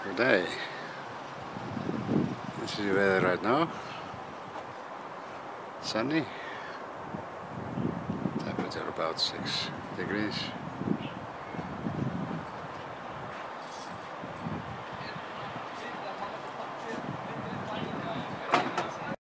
Good day. This is the weather right now. Sunny. Temperature about 6 degrees.